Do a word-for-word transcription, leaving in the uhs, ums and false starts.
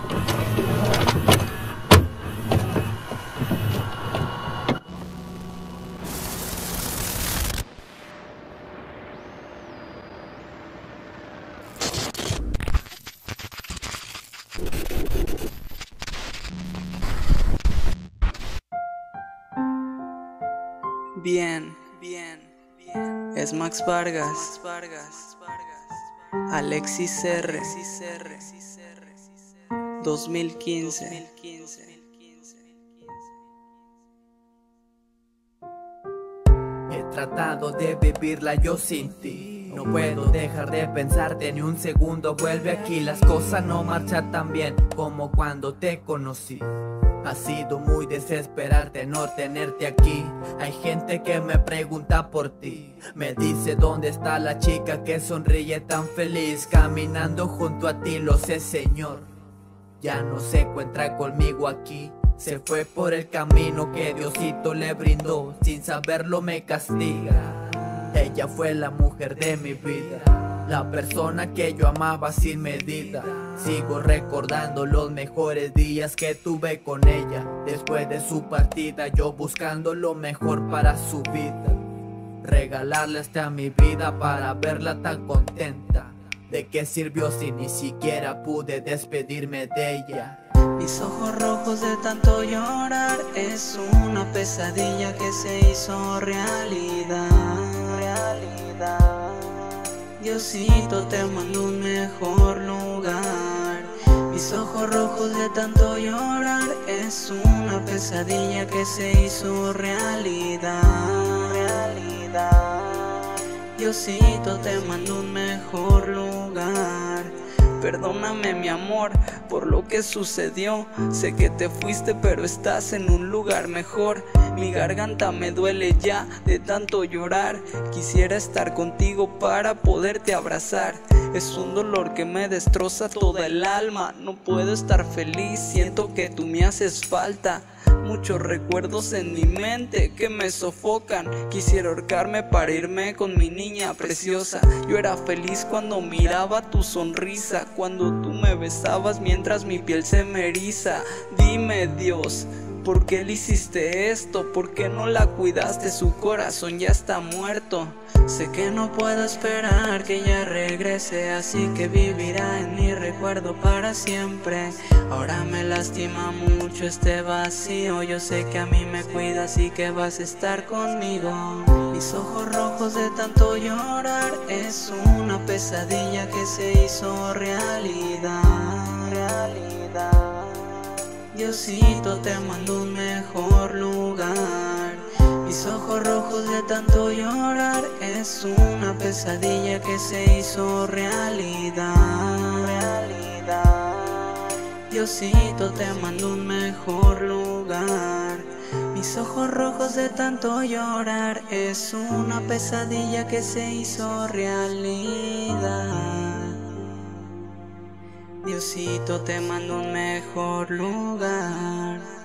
Bien, bien, bien. Es Max Vargas, Vargas, Vargas. Alexis R. dos mil quince. He tratado de vivirla yo sin ti. No puedo dejar de pensarte ni un segundo. Vuelve aquí, las cosas no marchan tan bien como cuando te conocí. Ha sido muy desesperante no tenerte aquí. Hay gente que me pregunta por ti. Me dice dónde está la chica que sonríe tan feliz caminando junto a ti. Lo sé, Señor, ya no se encuentra conmigo aquí. Se fue por el camino que Diosito le brindó. Sin saberlo me castiga. Ella fue la mujer de mi vida, la persona que yo amaba sin medida. Sigo recordando los mejores días que tuve con ella. Después de su partida yo buscando lo mejor para su vida. Regalarle hasta mi vida para verla tan contenta. ¿De qué sirvió si ni siquiera pude despedirme de ella? Mis ojos rojos de tanto llorar es una pesadilla que se hizo realidad. Realidad. Diosito, te mando un mejor lugar. Mis ojos rojos de tanto llorar es una pesadilla que se hizo realidad. Realidad. Diosito, te mando un mejor lugar. Perdóname, mi amor, por lo que sucedió. Sé que te fuiste, pero estás en un lugar mejor. Mi garganta me duele ya de tanto llorar. Quisiera estar contigo para poderte abrazar. Es un dolor que me destroza toda el alma. No puedo estar feliz, siento que tú me haces falta. Muchos recuerdos en mi mente que me sofocan. Quisiera ahorcarme para irme con mi niña preciosa. Yo era feliz cuando miraba tu sonrisa, cuando tú me besabas mientras mi piel se me eriza. Dime, Dios, ¿por qué le hiciste esto? ¿Por qué no la cuidaste? Su corazón ya está muerto. Sé que no puedo esperar que ella regrese, así que vivirá en mi recuerdo para siempre. Ahora me lastima mucho este vacío. Yo sé que a mí me cuidas y que vas a estar conmigo. Mis ojos rojos de tanto llorar es una pesadilla que se hizo realidad. Realidad. Diosito, te mando un mejor lugar. Mis ojos rojos de tanto llorar es una pesadilla que se hizo realidad. Realidad. Diosito, te mando un mejor lugar. Mis ojos rojos de tanto llorar es una pesadilla que se hizo realidad. Diosito, te mando un mejor lugar.